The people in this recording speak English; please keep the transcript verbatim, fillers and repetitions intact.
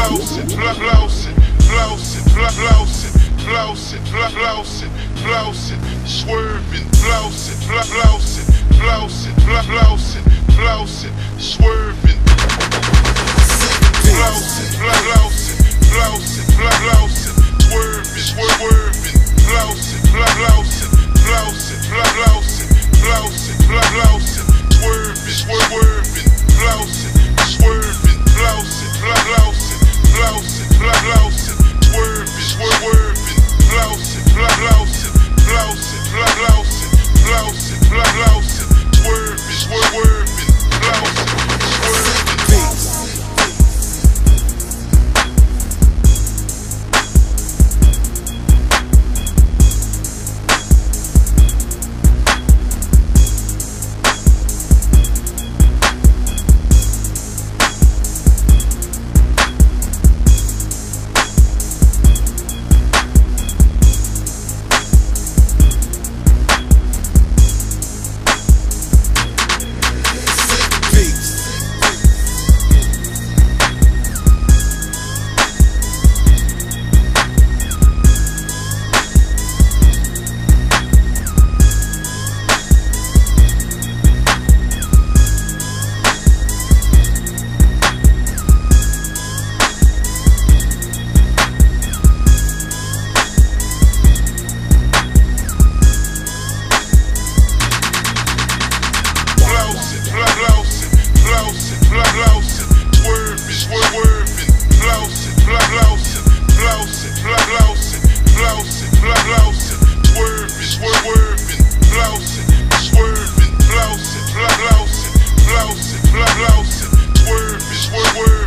flousing, flousing, flousing, flousing, flousing, flousing, flousing, swerving, flousing, flousing, flousing, flousing, flousing, swerving, flousing, flousing, flousing, flousing, swerving, swerving, flousing, flousing, flousing, flousing, flousing, flousing, swerving, swerving, flousing, swerving, flousing, flousing, flousing, flousing, swerving, swerving, flousing, flousing, flousing, flousing, flousing, flousing, swerving, swerving, flousing, swerving. Swerving,